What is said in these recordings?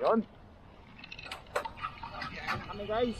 Yun. Kami guys.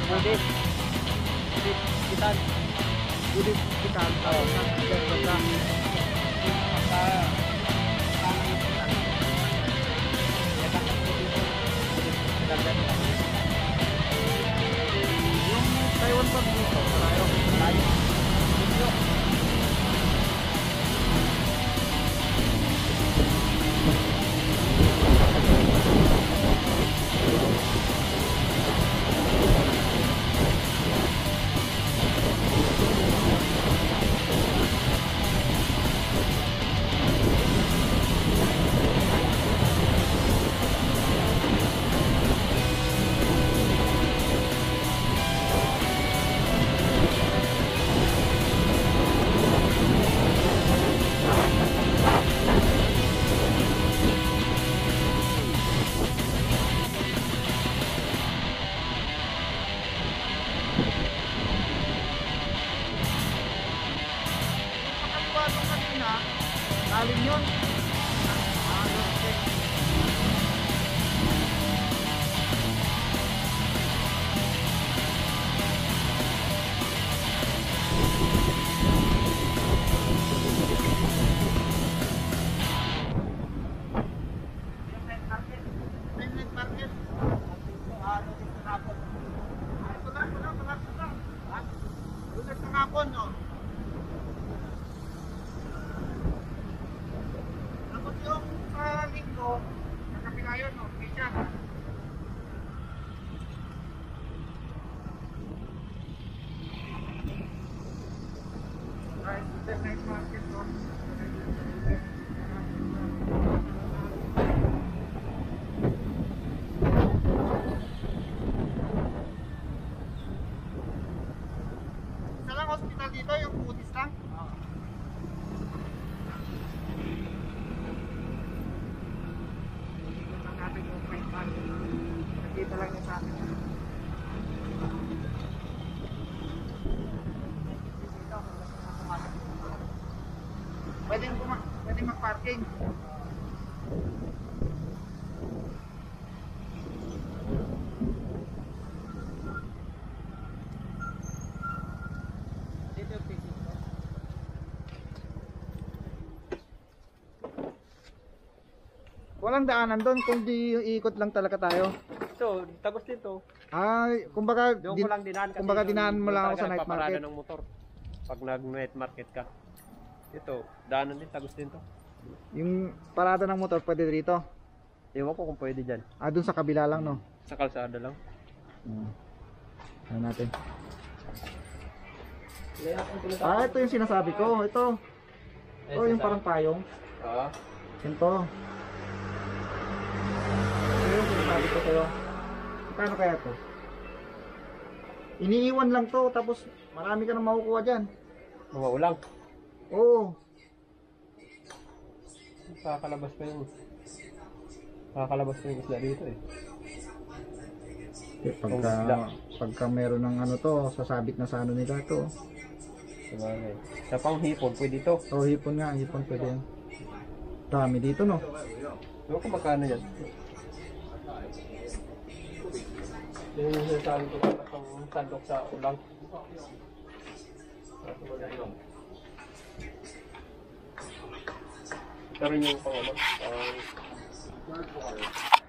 Budit. Budit Kitan. Budit Kitan. Oo. Pagka yung Taiwan Park dito, malayo. Alin yun? Hospital dito, yung Buddhist lang? Nakita lang yung sa akin. Pwede mag-parking. Walang daanan doon, kundi iikot lang talaga tayo. So, tagos dito. Ay, kumbaga Doon ko lang dinaan kasi kumbaga dinaan mo lang ako sa night market. ng motor. Pag nag-night market ka. Ito, daanan din, tagos din to. Yung parada ng motor pwede dito. Ewan ko kung pwede dyan. Ah, doon sa kabila lang, no? Sa kalsada lang. Ano natin? Ah, ito yung sinasabi ko. Ito. Ito yung parang payong. Oo. Ito. Ito yung sinasabi ko sa'yo. Paano kaya to? Iniiwan lang to, tapos marami ka nang makukuha dyan. Mga ulang. Oo. Kakalabas pa yung isla dito eh. Pagka meron ng ano to, sasabit na sa ano nila to. Sabagay. Sa panghipon, pwede to. Oh, hipon nga, hipon pwede yan. Dami dito, no? Ewan ko magkano yan. Yung sinasabi ko itong sandok sa ulang. Pero yung pang